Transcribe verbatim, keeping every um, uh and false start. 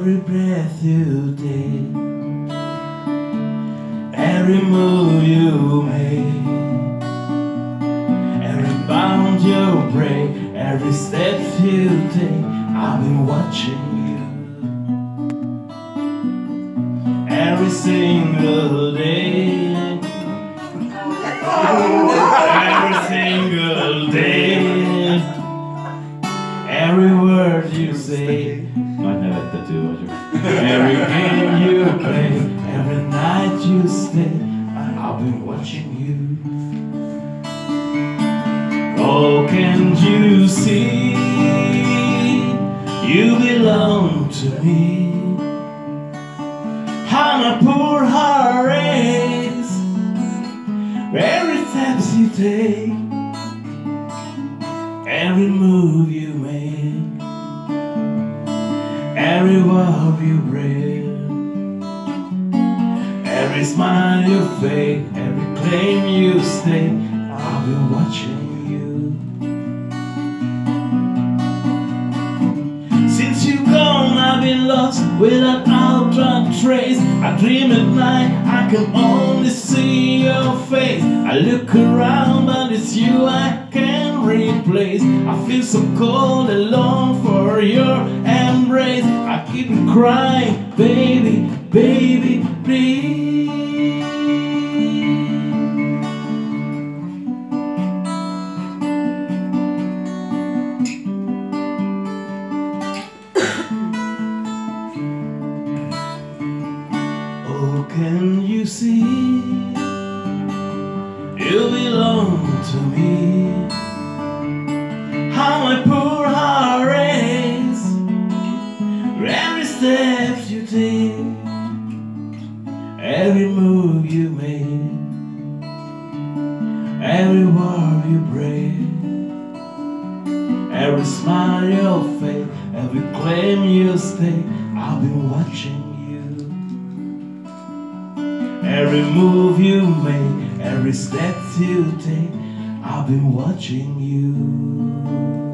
every breath you take, every move you make, every bound you break, every step you take. I've been watching you every single day, every single day, every word you say. Might never have to do it. Every game you play, every night you stay, I've been watching you. Oh, can't you see? You belong to me. How my poor heart races, every step you take, every move you make, every word you break, every smile you fake, every claim you stake. I've been watching you. Since you gone, I've been lost without outright trace. I dream at night, I can only see your face. I look around, but it's you I can't replace. I feel so cold and long for your embrace. I keep crying, baby, baby, please. Oh, can you see? You belong to me. How my poor heart races, every step you take, every move you make, every word you break, every smile you fake, every claim you stake. I've been watching you. Every move you make, every step you take, I've been watching you.